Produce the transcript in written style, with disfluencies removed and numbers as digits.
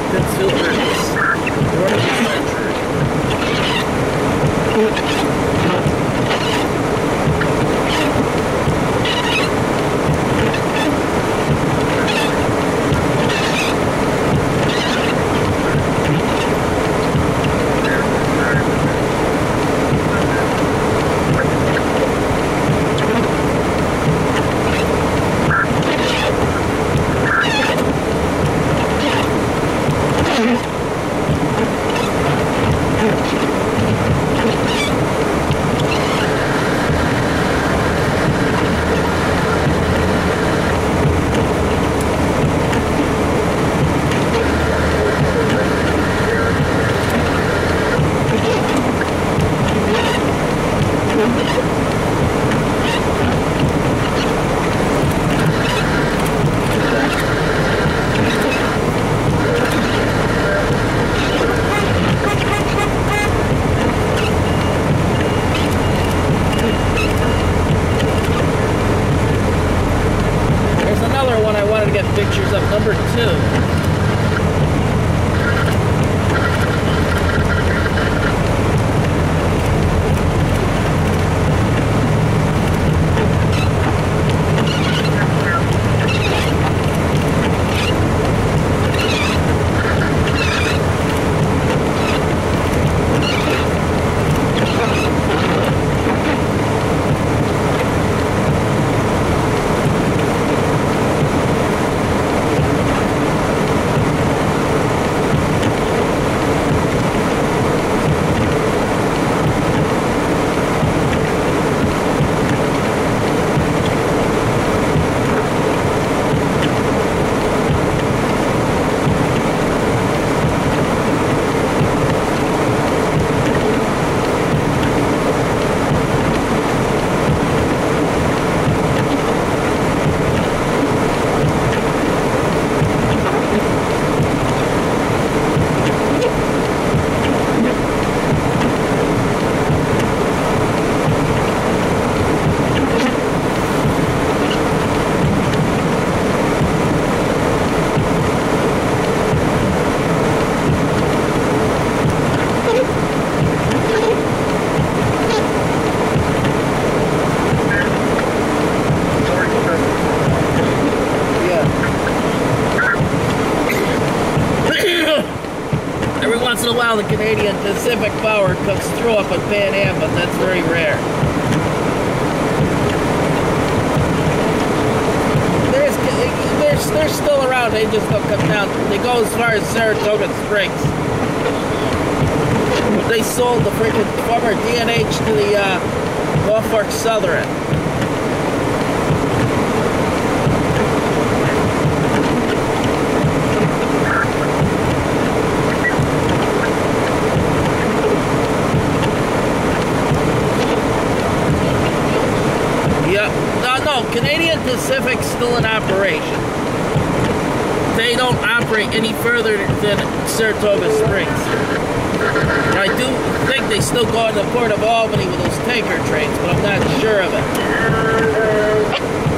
Pittsfield, pictures of number 2. Once in a while, the Canadian Pacific power comes through up at Pan Am, but that's very rare. They're still around. They just don't come down. They go as far as Saratoga Springs. They sold the freaking former D&H to the Norfolk Southern. Canadian Pacific's still in operation. They don't operate any further than Saratoga Springs. I do think they still go into the Port of Albany with those tanker trains, but I'm not sure of it.